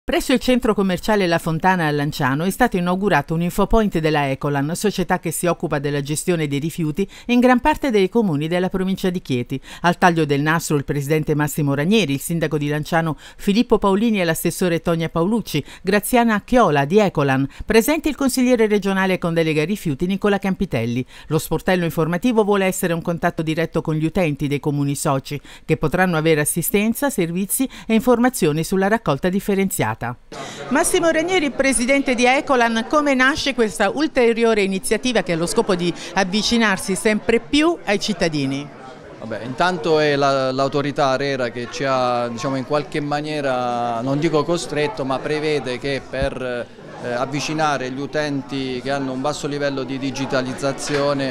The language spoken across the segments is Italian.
Presso il centro commerciale La Fontana a Lanciano è stato inaugurato un infopoint della Ecolan, società che si occupa della gestione dei rifiuti in gran parte dei comuni della provincia di Chieti. Al taglio del nastro il presidente Massimo Ranieri, il sindaco di Lanciano Filippo Paolini e l'assessore Tonia Paolucci, Graziana Chiola di Ecolan, presente il consigliere regionale con delega ai rifiuti Nicola Campitelli. Lo sportello informativo vuole essere un contatto diretto con gli utenti dei comuni soci, che potranno avere assistenza, servizi e informazioni sulla raccolta differenziata. Massimo Ranieri, presidente di Ecolan, come nasce questa ulteriore iniziativa che ha lo scopo di avvicinarsi sempre più ai cittadini? Vabbè, intanto è l'autorità ARERA che ci ha, in qualche maniera, non dico costretto, ma prevede che per avvicinare gli utenti che hanno un basso livello di digitalizzazione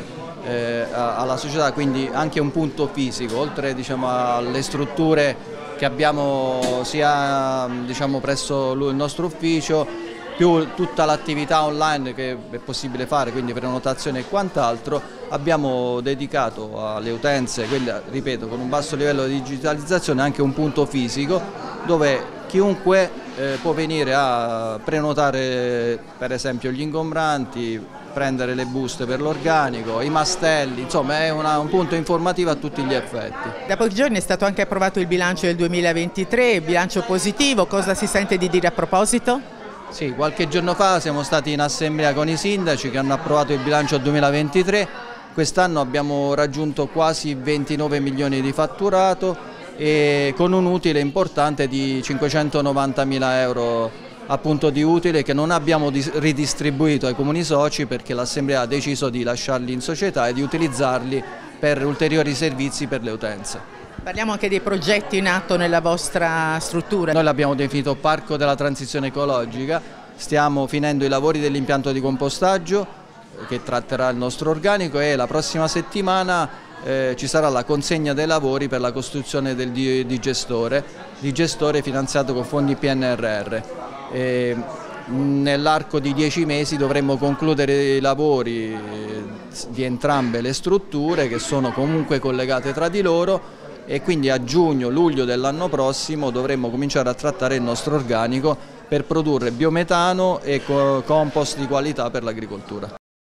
alla società, quindi anche un punto fisico, oltre alle strutture che abbiamo sia presso il nostro ufficio, più tutta l'attività online che è possibile fare, quindi prenotazione e quant'altro, abbiamo dedicato alle utenze, quelle, ripeto, con un basso livello di digitalizzazione, anche un punto fisico dove chiunque può venire a prenotare per esempio gli ingombranti, prendere le buste per l'organico, i mastelli, insomma è un punto informativo a tutti gli effetti. Da pochi giorni è stato anche approvato il bilancio del 2023, bilancio positivo, cosa si sente di dire a proposito? Sì, qualche giorno fa siamo stati in assemblea con i sindaci che hanno approvato il bilancio 2023, quest'anno abbiamo raggiunto quasi 29 milioni di fatturato e con un utile importante di 590.000 euro appunto di utile che non abbiamo ridistribuito ai comuni soci perché l'Assemblea ha deciso di lasciarli in società e di utilizzarli per ulteriori servizi per le utenze. Parliamo anche dei progetti in atto nella vostra struttura. Noi l'abbiamo definito Parco della Transizione Ecologica, stiamo finendo i lavori dell'impianto di compostaggio che tratterà il nostro organico e la prossima settimana ci sarà la consegna dei lavori per la costruzione del digestore finanziato con fondi PNRR. Nell'arco di 10 mesi dovremmo concludere i lavori di entrambe le strutture che sono comunque collegate tra di loro e quindi a giugno-luglio dell'anno prossimo dovremmo cominciare a trattare il nostro organico per produrre biometano e compost di qualità per l'agricoltura.